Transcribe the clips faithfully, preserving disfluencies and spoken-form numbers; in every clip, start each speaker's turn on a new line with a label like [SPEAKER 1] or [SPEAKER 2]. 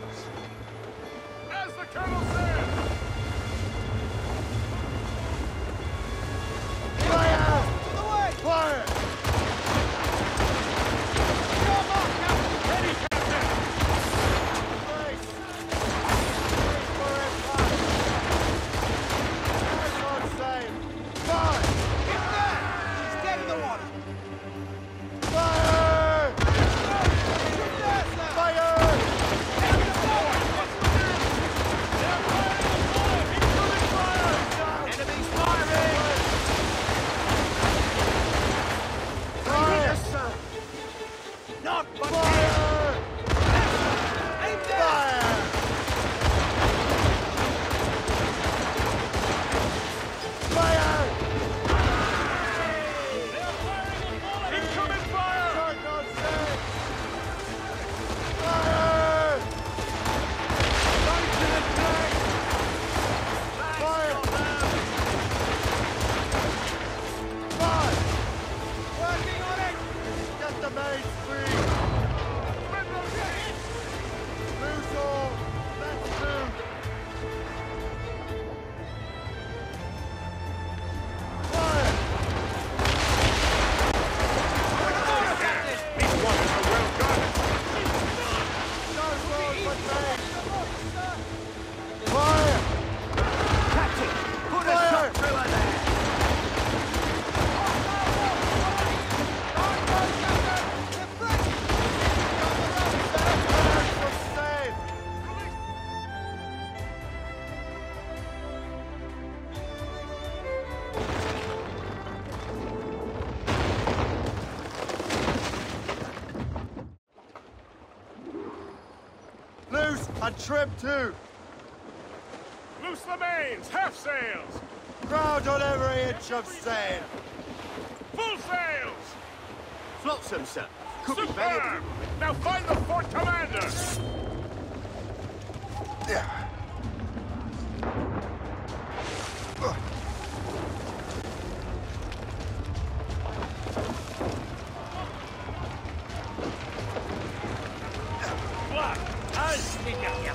[SPEAKER 1] As the colonel said!
[SPEAKER 2] Fire!
[SPEAKER 1] To the way!
[SPEAKER 2] Fire!
[SPEAKER 1] Come on, Captain! Ready, Captain!
[SPEAKER 2] Brace! Brace for impact! That's not safe! Fire!
[SPEAKER 1] Get there! He's dead in the water!
[SPEAKER 2] Fire!
[SPEAKER 1] Shoot there, sir!
[SPEAKER 2] Fire!
[SPEAKER 1] Enemy forward! What's the news? They're firing on fire! Incoming fire! Enemies firing!
[SPEAKER 2] Fire!
[SPEAKER 1] Yes, sir! Not but
[SPEAKER 2] Fire!
[SPEAKER 1] aim there!
[SPEAKER 2] Fire! Fire!
[SPEAKER 1] They're firing on fire! Incoming fire!
[SPEAKER 2] Shot not safe! Fire!
[SPEAKER 1] Right to the tank!
[SPEAKER 2] Fire! Fire!
[SPEAKER 1] Working on it!
[SPEAKER 2] Get the mates free! Loose all! Let's move! Fire!
[SPEAKER 1] These waters are well guarded!
[SPEAKER 2] No road but mates! Fire!
[SPEAKER 1] Captain, put a
[SPEAKER 2] Fire!
[SPEAKER 1] shot through her there!
[SPEAKER 2] Fire for safe! Loose and trim too!
[SPEAKER 1] Loose the mains, half sails!
[SPEAKER 2] Crowd on every inch of sail!
[SPEAKER 1] Full sails!
[SPEAKER 3] Flotsam, sir. Could be better.
[SPEAKER 1] Superb! Now find the fort commander!
[SPEAKER 2] Yeah.
[SPEAKER 1] Black! I'll speak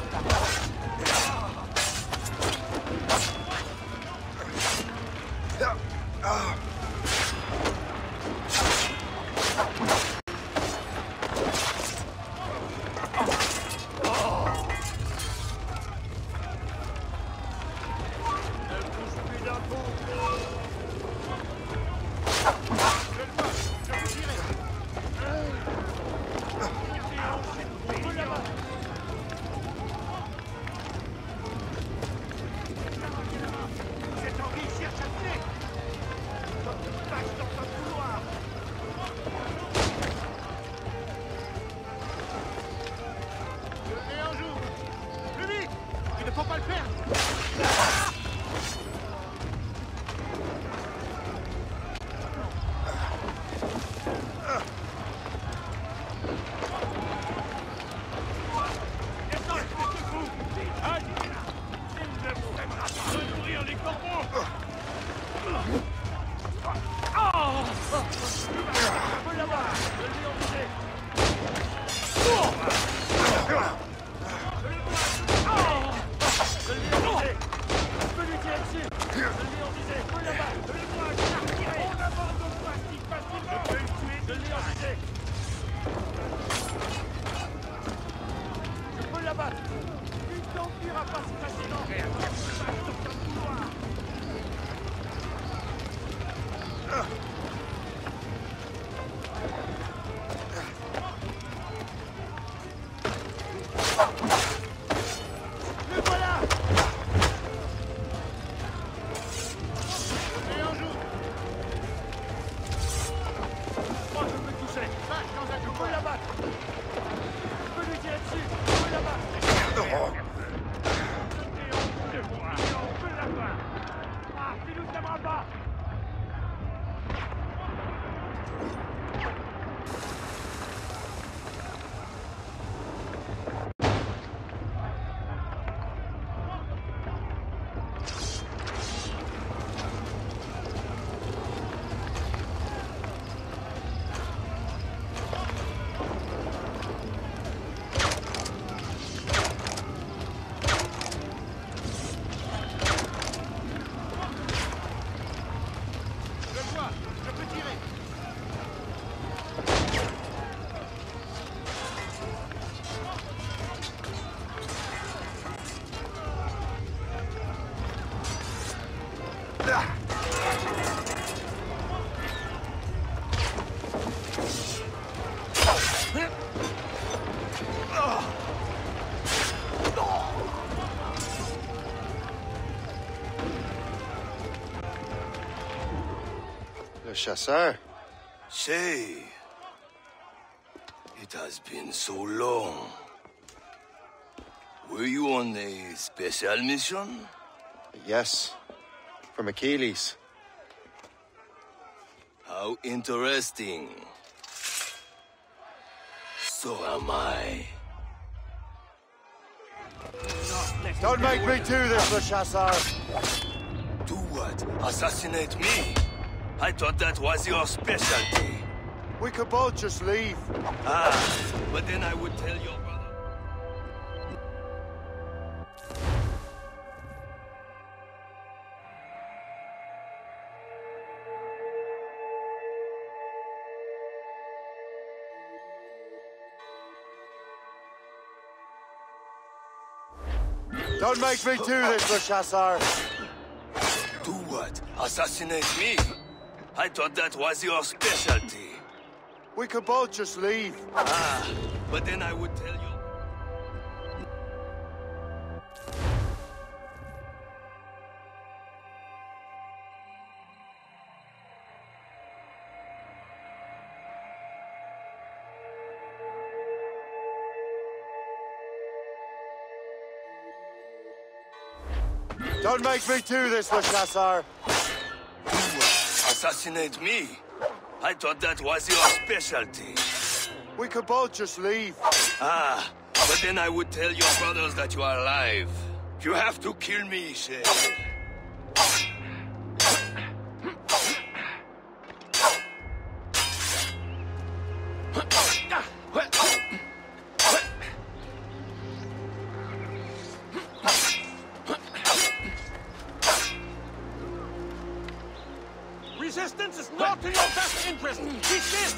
[SPEAKER 1] Cette anguille cherche à tirer! Passe dans un couloir! Et un jour! Plus vite! Il ne faut pas le perdre! Descends, espèce de fou! Aïe! Il ne m'aimera pas de nourrir les corbeaux! Oh! Je peux l'avoir! Je l'ai envisé! Je l'ai envisé! Je peux lui tirer dessus! Je l'ai envisé! Je peux l'abattre! Je l'ai voir! Je l'ai retiré! On n'abandonne pas si facilement! Je peux le tuer! Je l'ai envisé! Je peux l'abattre! Tu ne t'enfuiras pas si facilement! Passe dans un couloir! Le voilà! Et un jour! Je crois que je peux le toucher! Marche dans un couloir! Je peux l'abattre! Je peux lui tirer dessus! Je peux l'abattre! On peut l'avoir! Ah, tu nous aimeras pas!
[SPEAKER 2] Le Chasseur.
[SPEAKER 4] Say, it has been so long. Were you on a special mission?
[SPEAKER 2] Yes. From Achilles.
[SPEAKER 4] How interesting. So am I.
[SPEAKER 2] Don't make me do this, Le Chasseur.
[SPEAKER 4] Do what? Assassinate me? I thought that was your specialty.
[SPEAKER 2] We could both just leave.
[SPEAKER 4] Ah, but then I would tell your brother.
[SPEAKER 2] Don't make me do this, Le Chasseur.
[SPEAKER 4] Do what? Assassinate me? I thought that was your specialty.
[SPEAKER 2] We could both just leave.
[SPEAKER 4] Ah, but then I would tell you.
[SPEAKER 2] Don't make me do this, Le Chasseur.
[SPEAKER 4] Do what? Assassinate me? I thought that was your specialty.
[SPEAKER 2] We could both just leave.
[SPEAKER 4] Ah, but then I would tell your brothers that you are alive. You have to kill me, Shay.
[SPEAKER 1] Resistance is not in your best interest! Resist!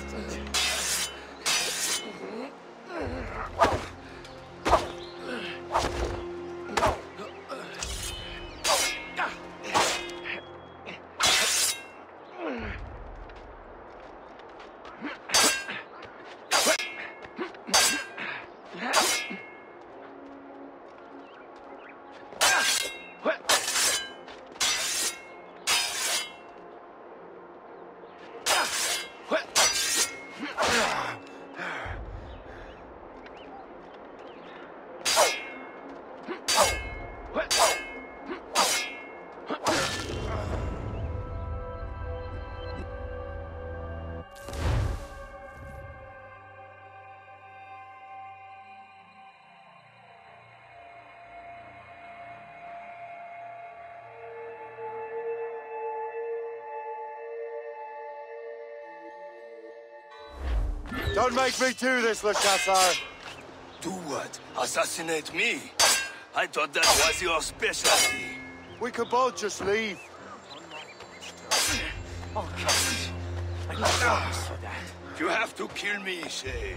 [SPEAKER 2] Don't make me do this, Le Chasseur.
[SPEAKER 4] Do what? Assassinate me? I thought that was your specialty.
[SPEAKER 2] We could both just leave.
[SPEAKER 1] Okay. I need promise for that.
[SPEAKER 4] You have to kill me, Shay.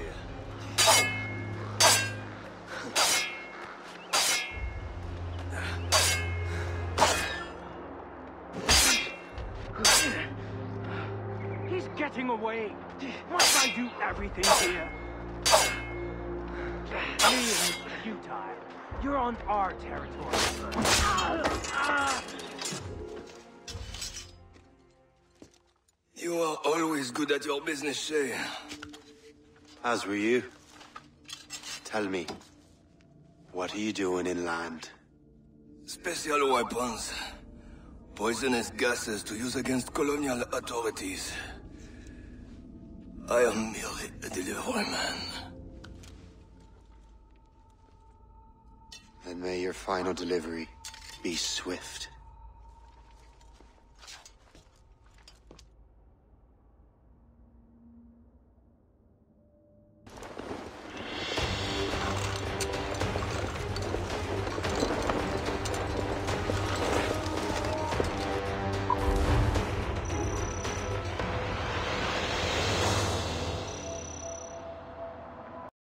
[SPEAKER 1] He's getting away. Must I do everything here? Fleeing is futile. You're on our territory.
[SPEAKER 4] You are always good at your business, Shay.
[SPEAKER 5] As were you. Tell me, what are you doing inland?
[SPEAKER 4] Special weapons. Poisonous gases to use against colonial authorities. I am merely a delivery man.
[SPEAKER 5] Then may your final delivery be swift.